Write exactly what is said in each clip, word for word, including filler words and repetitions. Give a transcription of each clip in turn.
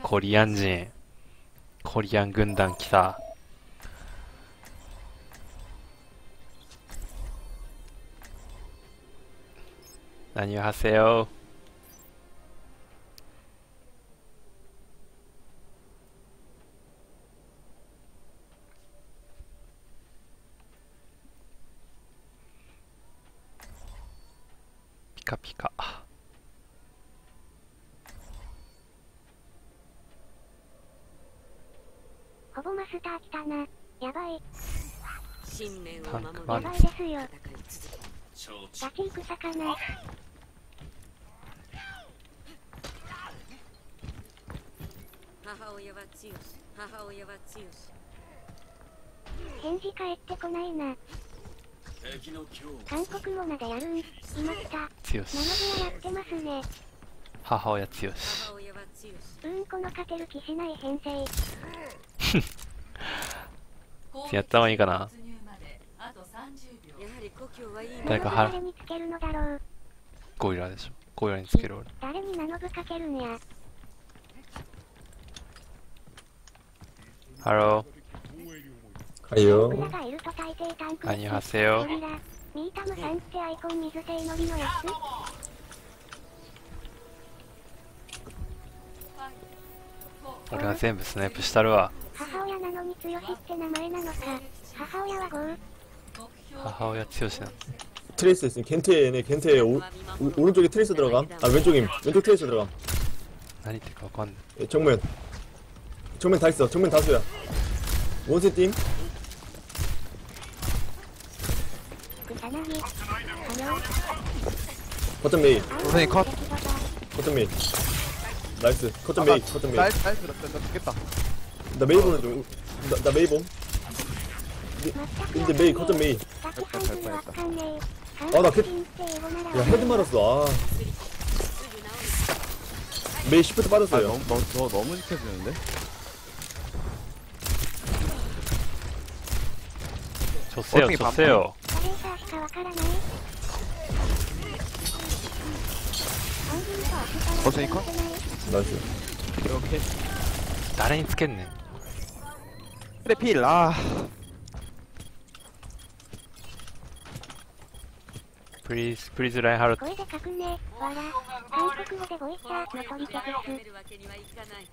コリアン人コリアン軍団来た。何をはせよ。ピカピカ。 ほぼマスター来たな。やばい。 タンクやマンばいですよ。ガチ戦かな。 母親は強し、母親は強し。 返事返ってこないな。韓国語なでやるん。いました。 強し。 ナノブラやってますね。 母親強し。 母親は強し。 うーん、この勝てる気しない編成。 やった方がいいかな。 やはり故郷はいい誰かは誰につけるのだろう。 ゴリラでしょ。ゴリラにつける俺。 誰にナノブかけるんや。 ハロはいよ僕らがいると大抵タンクー。何をはせよゴ。リラミータムさんってアイコン水性のりのやつ。 俺が全部スナイプしたるわ。 母親なのに強しって名前なのか。母親はゴー。 母親強しなの。 트레이스 있으니 겐트에 겐트에 오, 오, 오른쪽에 트레이스 들어감. 아 왼쪽임. 왼쪽 트레이스 들어감. 何言ってるかわかんない。 예, 정면. 정면 다 있어. 정면 다수야. 원세 팀. 草薙。あの 거점 메이. 선생님 컷. 거점 메이. 나이스. 거점 메이. 거점 메이. 나이스 나이스 나, 나 죽겠다. 나 메이 보는 중. 나, 나 메이 봄. 근데 메이 거점 메이. 아, 나 그- 야 헤드 말았어. 아. 메이 시프트 아 빠졌어요. 너무 너, 너 너무 지켜주는데? 줬어요 어떻게 줬어요. バレーサーしかわからない。 선생님 컷? 나이스. 이렇게. 誰につけんねん。 그래 필. 아. Please please ラインハルト。 声で書くね。わら。韓国語でボイチャーの取り消やす。 めるわけにはいかない。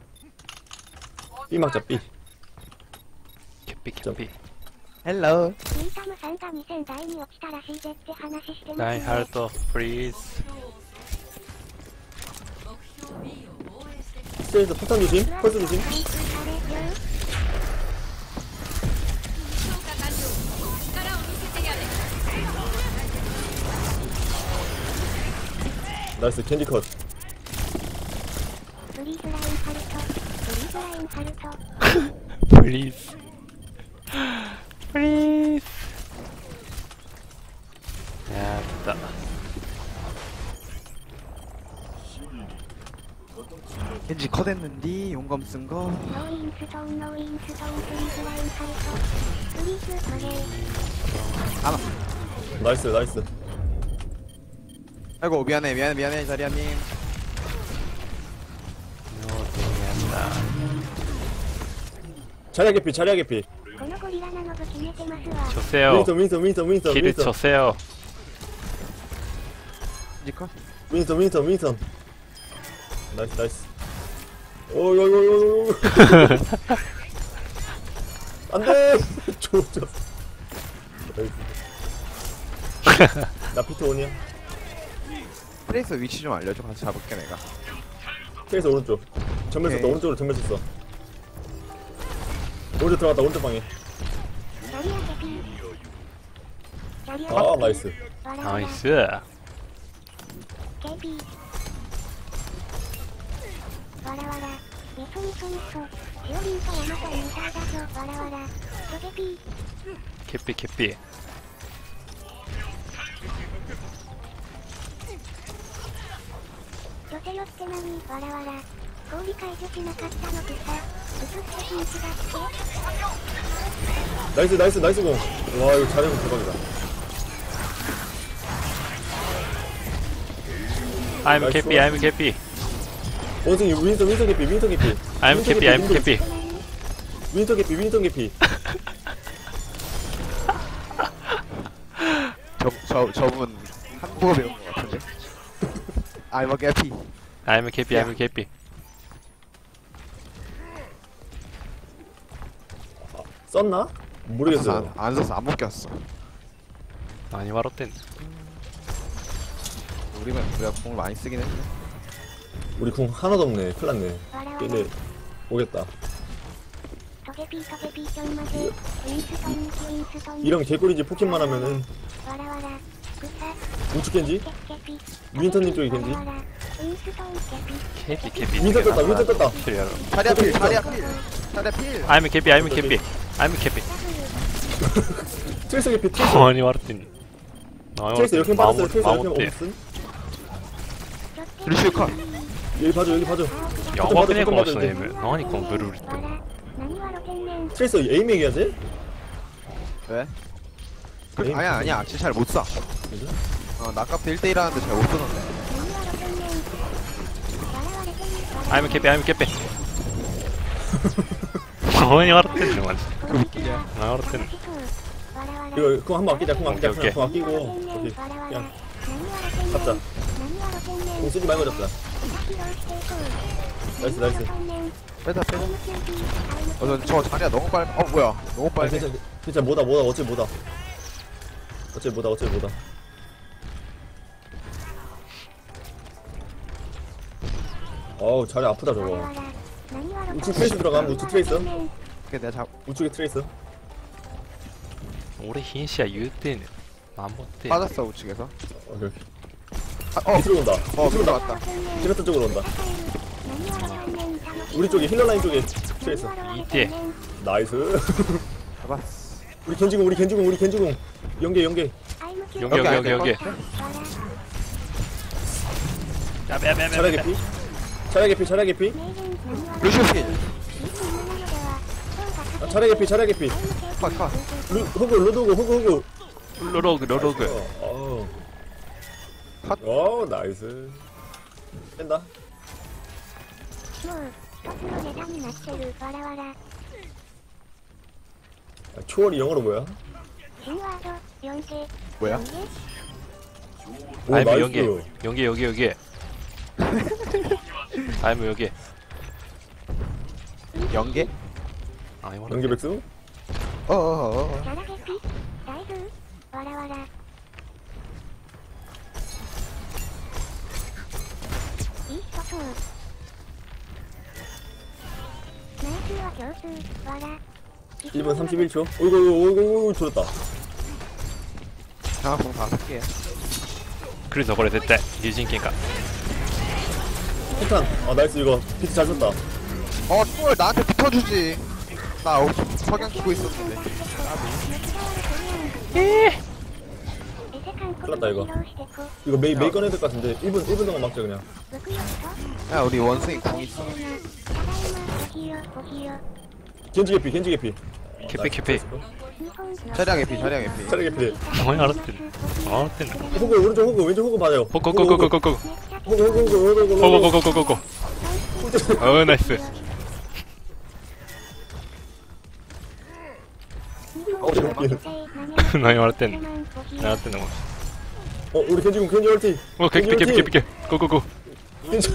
B 막자 B. キュッピキュッピ。 헬로. ミータムさんがにせん台に落ちたらしいぜって話してますね。 ラインハルト please。 스테이스 포탄 조심. 펄스 조심. 나이스 캔디 컷. フリーズラインハルト。フリーズラインハルト。 please please。 やった。 겐지 컷했는디 용검 쓴 거. ノーインストーンノーインストーンフリーズラインハルト。フリーズマゲー。 나이스 나이스. 아이고 미안해 미안해 미안해 자리아님. ノートにやっ 자리야 개피 자리야 개피. このゴリラなのぶ決めてますた。 わ。 줬어요。 윈선 윈선 윈선 윈선 킬을 윈선 줬어요. 겐지 컷. 윈선 윈선 윈선. 나이스 나이스. 오요요요요. 안돼. 좋죠. 나 피트 온이야. 트레이스 위치 좀 알려줘. 같이 잡을게 내가. 트레이스 오른쪽. 정면 썼다. 오케이. 오른쪽으로 정면 썼어. 오른쪽 들어갔다. 오른쪽 방에. キャリアケピー。キャリアケピ 아 ー。 나이스. わらわら。 ナイス。 ケピー。わらわら。みそみそみそ。しおりんとヤマトインターだぞ。わらわら。チョケピー。 キュッピキュッピ。 女性よって何わらわら。氷解除しなかったのってさ。うつってピンチだって。 나이스 나이스 나이스 공. 와 이거 잘해서 대박이다. I'm 나이스. 캐피 I'm 캐피. 원숭이 윈터 윈터 개피 윈터 개피 I'm 윈터 캐피, I'm 윈터 캐피. 윈터 개피 윈터 개피 저, 저, 저분 한국어 배운 것 같은데? I'm a gappy. I'm 캐피, I'm 캐피. 썼나? 모르겠어요. 안, 안 썼어, 안 먹혔어. 많이 말았댄. 우리가, 우리가 공을 많이 쓰긴 했네. 우리 궁 하나도 없네. 큰일 났네. 근데 오겠다. 도개비 도개비 쫄마드 윈스턴 윈스턴 이런 개꿀이지 포켓만 하면은 와라와라 부사 우측 겐지? 개피 윈터님 쪽이 겐지? 윈스턴 개피 캐피, 캐피. 윈터 떴다 윈터 떴다 그래요. 자리야 필, 자리야 필. 자리야 필. I'm 캐피, I'm 캐피. I'm 캐피. 트레이서 개피 트레이서 많이 말았댄. 트레이서 역행 받았어요 트레이서 역행 마운트. 없음 루시오 컷. 여기 봐줘 여기 봐줘 やばくねこの人のエム。何このブルールって。 와라 나니와로 텐넨 트레이서 에임 얘기하지? 왜? 그, 에임 아니야, 아니야. 진짜 잘 못 쏴. 그죠? 어, 나 아까부터 일 대일 하는데 잘 못 쏘는데. 나니와로 텐넨 와라와라 텐넨 I'm 캐피, I'm 캐피. 많이 말았댄 데 마지. 그 웃기냐. 많이 말았댄. 와라와라 이거 그거 한번 아끼자 그거 아끼자 오케이, 그냥 그거 아끼고 오케이 그냥 잡자 나니와로 텐넨 공 쓰지 말고 잡자 나이스 나이스 빼다, 빼다. 어, 저, 저 자리야 너무 빨, 어, 뭐야. 너무 아 빨리. 괜찮아 괜찮아 뭐다 뭐다 어차피 뭐다 어차피 뭐다 어차피 뭐다 어우 자리 아프다 저거 우측 트레이스 들어가면 우측 트레이스 그게 내가 잡, 우측에 트레이스 俺瀕死や言うてんねん。守ってんねん。 빠졌어, 우측에서. 어, 여기. 아, 어, 밑으로 온다 어, 밑으로 밑으로 온다 왔다. 디베터 쪽으로 온다 우리 쪽에 힐러 라인 쪽에 트레이스 이때. 나이스 잡았어. 우리 겐지궁 우리 겐지궁 우리 겐지궁 연계 연계 연계, 연계, 연계, 연계. 야배, 야배, 야배. 차량 개피 차량 개피 차량 개피 루시오 필. 아, 차량 개피 차량 개피 컷, 컷. 루, 호그 로드오그 호그 호그 로로그, 로로그. 어, 컷. 어 나이스 뺀다 아, 초월이 영어로 뭐야? 뭐야? 오 I'm 나이스 연계. 연계, 여기, 여기. I'm 여기. 연계? 아니, 연계 백수? 어어어어. 일 분 삼십일 초 어이구 어이구 어이구 줄었다 장학공 다섯 개. 来るぞ、これ絶対。竜神剣か。 폭탄 아 나이스 이거 비트 잘 썼다 어, 똥을 나한테 붙어주지. 나 어, 석양 키고 있었는데. 큰일났다 이거 이거 메이 메이 꺼내야 될 것 같은데 일 분 일 분 동안 막자 그냥 야, 우리 원숭이 궁 있어. 겐지 개피 겐지 개피 캐피, 캐피. 자리야 개피, 자리야 개피. 차량 개피 많이 알았대. 알았대. 호그 오른쪽 호그 왼쪽 호그 맞아요 고고고고고고고. 호그 호그 호그 호그 호그 고고고고고고. 어, 나이스. 어 저기 많이 알았대. 알았대, 너. 어 우리 겐지군 겐지 얼티 어, 캐피, 캐피, 캐피, 캐피. 고고고. 겐지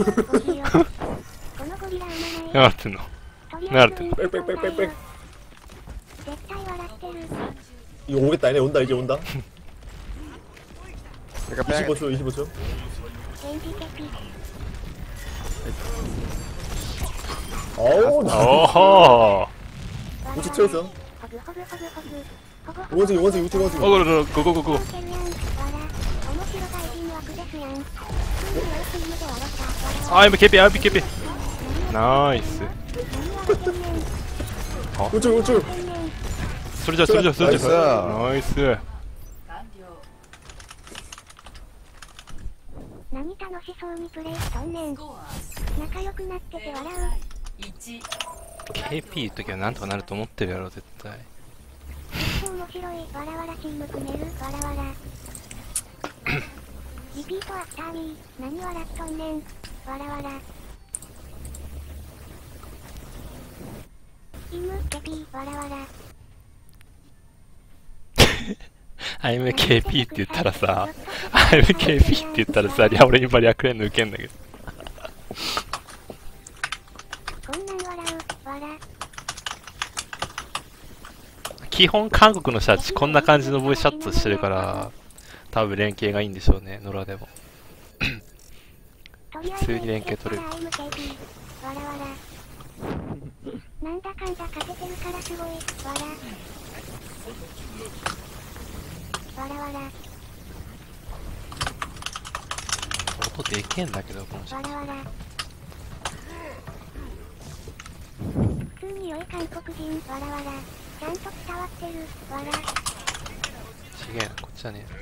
알았대, 너. 알았대. 빽빽빽빽빽 이거 오겠다 얘네 온다 이제 온다 내가 빼야겠다. 이십오 초 이십오 초 어우 나 오호. 우측 트레이서 원숭이 원숭이 우측 원숭이 어, 고고고고. I'm 캐피, I'm 캐피. 나이스. 우측 우측 소리자, 소리자, 소리자. 나이스. 나이스. 何楽しそうにプレイしとんねん仲良くなってて笑うケーピー 言っときゃなんとかなると思ってるやろ、絶対。 面白いわらわらチーム組めるわらわらリピートアフターミー何笑っとんねんわらわら 케이피ー わらわら I'm ケーピー って言ったらさ I'm ケーピー って言ったらさ、いや俺今略連の受けんだけど。 こんなん笑うわら基本韓国の人たちこんな感じのボイスチャットしてるから多分連携がいいんでしょうね、野良でも。普通に連携取れる。 アイムケーピー わらわらなんだかんだ勝ててるからすごいわらわらわら音でけえんだけどこの人。 わらわら普通に良い韓国人わらわらちゃんと伝わってるわらちげえな、こっちはね。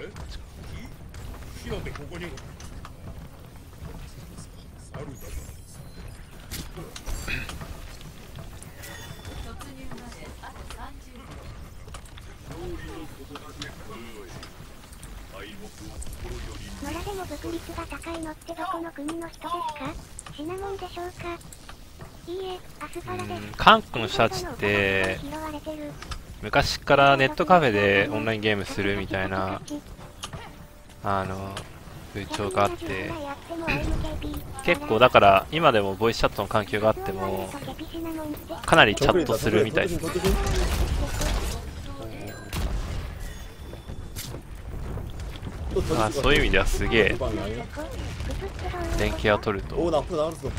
野良でも武率が高いのってどこの国の人ですか？シナモンでしょうか？いいえ、アスパラです。 うん韓国の人たちって拾われてる昔からネットカフェでオンラインゲームするみたいなあの風潮があって、結構だから今でもボイスチャットの環境があってもかなりチャットするみたいですね。ああ、そういう意味ではすげえ連携を取ると。 오 나 앞으로 나갔어.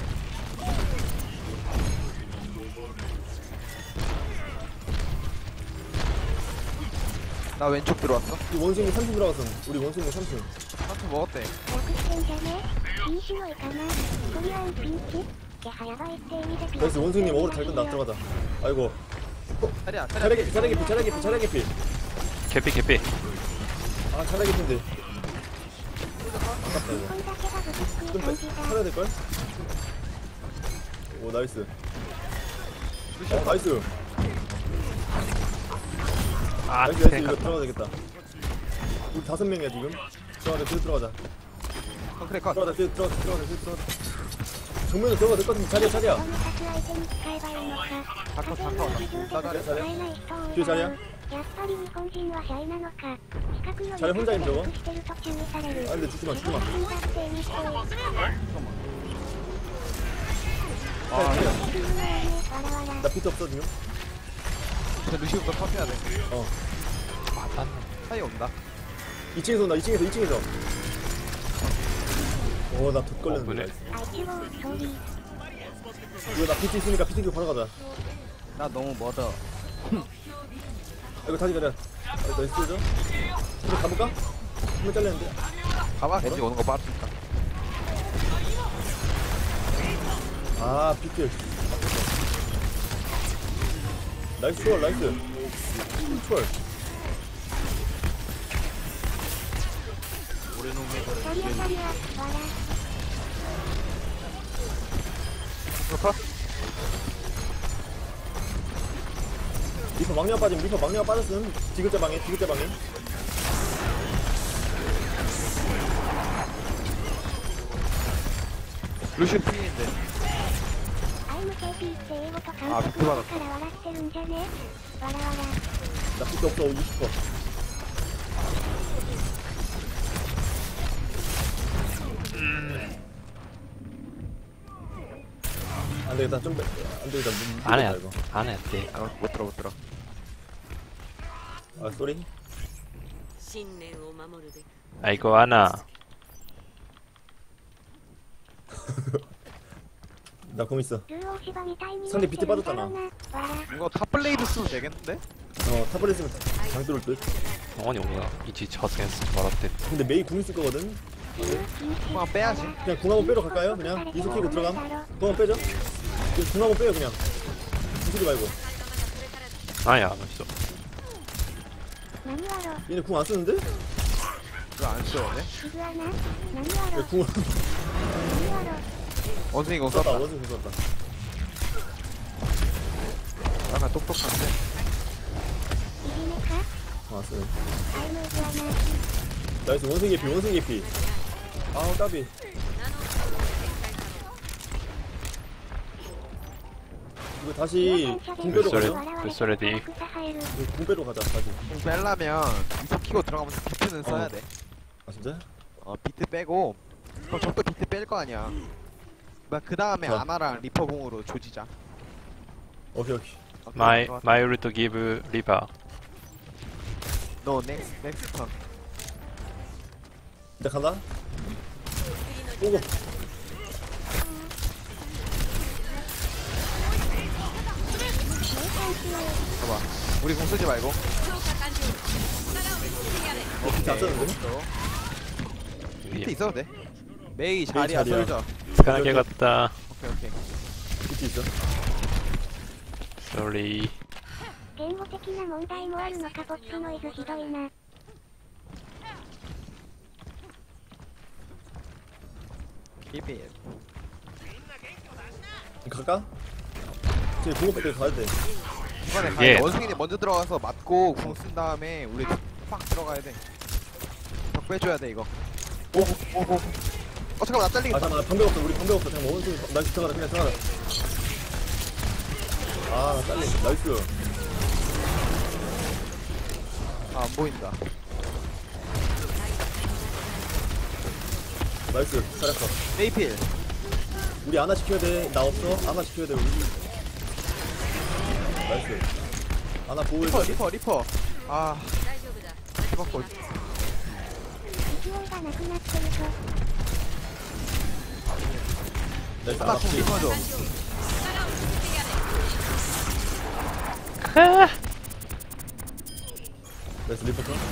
나 왼쪽 들어왔어. 우리 원숭이 삼 층 들어갔어. 우리 원숭이 삼 층. 한테 먹었대. 나이스 원숭이님 오래 잘 끈다. 들어가자. 아이고. 자리야, 차례 개피 차례 개피 차례 개피 차례 개피. 개피 개피. 아 차례 개피인데. 아깝다 이거. 좀 빼- 살아야 될걸? 오 나이스. 어 나이스. 아 나이스 나이스 이거 생각. 들어가야 되겠다. 우리 다섯 명이야 지금. 들어가자 뒤에 들어가자. 컨크레 컷. 들어가자 뒤에 들어가자 들어가자 뒤에 들어가자. 정면으로 들어가야 될 것 같은데 자리야 자리야. 다컷, 다컷. 나 자리야, 자리야. 뒤에 자리야. やっぱり日本人はシャイなのか。四角の 자리 혼자임 저거. してると注意される。 아 근데 죽지마 죽지마. 다ってみて。 아 자리야. わらわら。 나 피트 없어 지금. 저 루시우부터 컷해야 돼. 어. 맞았네. 사이 온다. 이 층에서 온다 이 층에서 이 층에서. 오나 덧 어, 걸렸는데. 뭐네. 아이치고 소리. 이거 나 피트 있으니까 피트 교 바로 가자. 나 너무 멀어. 아, 이거 다시 가자. 아, 나이스 죠 이거 가볼까? 한번 잘렸는데. 가봐. 왠지 오는 거 빠르니까. 아 피트. 나이스 추월 나이스. 추월. 자리야 자리야. 와라. 컷. 리퍼 막내가 빠짐 리퍼 막내가 빠졌음. 디귿자 방에 디귿자 방에. 루시우 피인데. 아이무 케이피ーって英語と韓あ国語だから笑ってるんじゃね？わらわら。 나 피트 없어 육십 퍼센트. 안 되겠다 좀 빼. 안 되겠다. 문- 안 해야 이거. 안 해야 돼. 아, 못 들어, 못 들어. 아 쏘리. 信念を守るべく 아이고 아나. 나 공 있어. ルー大芝みたいに 상대 비트 빠졌잖아. わら。 이거 탑블레이드 쓰면 되겠는데? 어 타블렛 있으면 장 뚫을 듯. 아니 뭐야 이지 자스겐스 말았대. 근데 메이 궁 있을 거거든. 그냥 빼야지. 그냥 궁 한번 빼러 갈까요? 그냥 이속 키고 들어감. 궁 한번 빼죠. 이거 궁 한번 빼요 그냥. 부수지 말고. 아야 안 했어. 何やろ。 얘네 궁 안 쓰는데? 그거 안 쓰네. イグアナ。何やろ。 얘 궁. 何やろ。 원숭이 이거 썼다 썼다. 원숭이 궁 썼다. 약간 똑똑한데. いじめか。 궁 안 쓰네. アイムイグアナ。 나이스 원숭이 개피 원숭이 개피. 아우 까비. 이거 다시 궁배로 불소리, 가자. 불소리디. 이거 궁배로 가자 다시. 공 빼려면 이속 키고 들어가면서 비트는 써야 어. 돼. 아 진짜? 어 비트 빼고 그럼 적도 비트 뺄 거 아니야. 그 다음에 자. 아나랑 리퍼 공으로 조지자. 오케이 오케이. 오케이, My, 들어갔다. my will to give Reaper. 너 넥스 넥스 턴. 이제 간다. 오고. 봐봐. 우리 공 쓰지 말고. 어 비트 안 썼는데? 비트 있어도 돼. 메이 자리야 자리야. 솔져. 스카나게 갔다. 오케이 오케이. 비트 있어. Sorry. 言語的な問題もあるのかポップノイズひどいな。 비비. 갈까? 저기 공업 때 가야 돼. 이번에 예. 가야 돼. 원숭이들 먼저 들어가서 맞고 궁 쓴 다음에 우리 팍 들어가야 돼. 적 빼줘야 돼 이거. 오오오. 어 잠깐만 나 아 잘리겠다. 잠깐만 방벽 없어. 우리 방벽 없어. 잠깐만 원숭이 나이스 들어가라 그냥 들어가라. 아나 잘리. 나이스. 아, 안 보인다. 나이스. 잘했어. 메이필. 우리 아나 지켜야 돼. 나 없어. 아나 지켜야 돼 우리. 나이스. 아나 보호해. 리퍼 리퍼 리퍼. 아 大丈夫だ 리퍼 꼴. 勢いがなくなってるぞ。 나이스. 아나 아나 궁 피. 리퍼 줘. 나이스 리퍼 줘.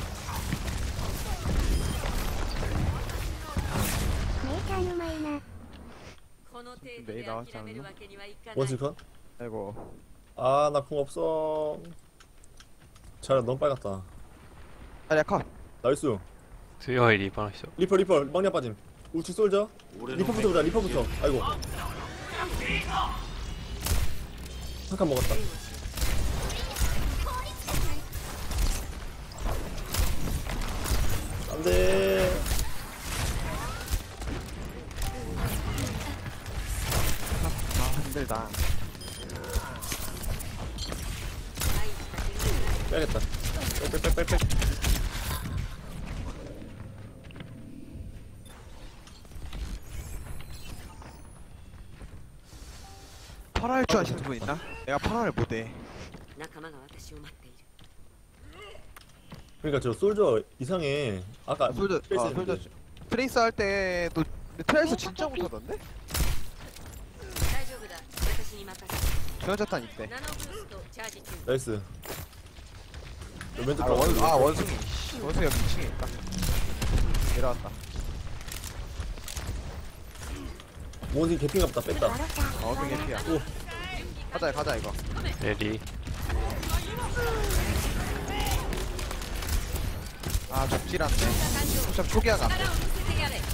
姉ちゃんうまいな。 この程度で諦めるわけにはいかない 원숭이 컷. 아이고. 아 나 궁 없어. 잘 너무 빨갛다. 자리야 컷. 나이스. 強いリーパーの人。 리퍼 리퍼 막내 빠짐. 우측 쏠져. 리퍼부터 보자. 리퍼부터. 아이고. 한 칸 먹었다. 안돼. 아 힘들다. 빼야겠다. 빽빽빽빽. 파라 할 줄 아시는 분 있나? 내가 파라를 못해. 仲間が私を待っている 그러니까 저 솔저 이상해. 아까 솔저 트레이스 아 했는데. 솔저 트레이스 할 때도 트레이스 진짜 못하던데? 大丈夫だ私に任せ 전자탄 있대. ナノブーストチャージ中 나이스. 왼쪽 아, 거. 원, 아 원숭이. 씨, 원숭이 여기 이 층에 있다. 내려왔다. 원숭이 개핑 같다. 뺐다. 笑った。 아, 원숭이 개피야. 오. 가자 가자 이거. レディー。 아 죽질 않네. 참 초기화가 안 돼. 力を見せてやれ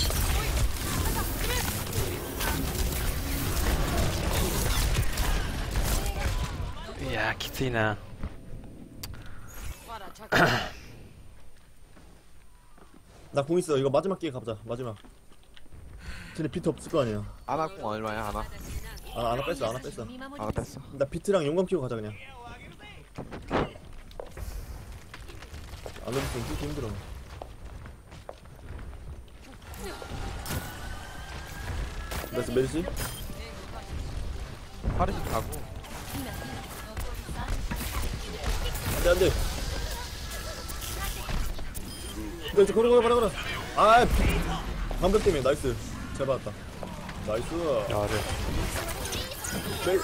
いやー、きついな。 나 공 있어. 이거 마지막 기회 가보자. 마지막. 쟤네 비트 없을 거 아니야. 아나궁 얼마야 아나? 아, 아나 뺐어. 아나 뺐어. 아나 뺐어. 나 비트랑 용감 키고 가자 그냥. 안 오면 뛰기 힘들어. 나이스 메르시. 파르시 가고. 안돼 안돼. 나이스 걸어 걸어 걸어 걸어. 아 방벽 때문에 나이스. 잘 받았다. 나이스. やる。 메...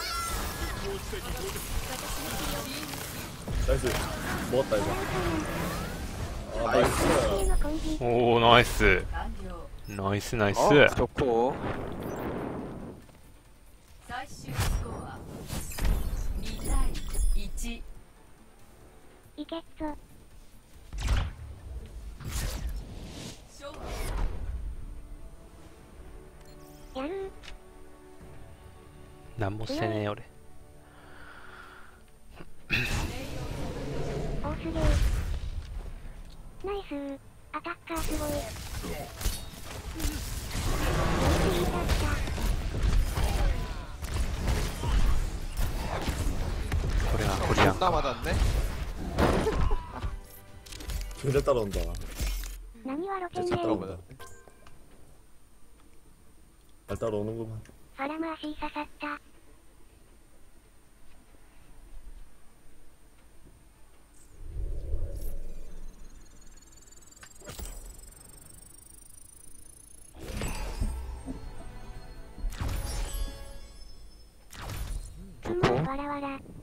나이스. 먹었다 이거. 아 나이스. 系のコンビ。 おー、ナイス。ナイスナイス。 어 좋고. 最終スコアに対いち。 いけっぞ。 勝負。 やるなんもしてねえ、俺。 ー。おすげー。ナイスー。アタッカーすごい。いいだった。 딜이야. 존나 맞았네. 쟤잘 따라온다. 나니와 쟤잘 로텐데. 따라온다. 잘 따라오는구만. 사람아足刺さった。 좋고. わらわら。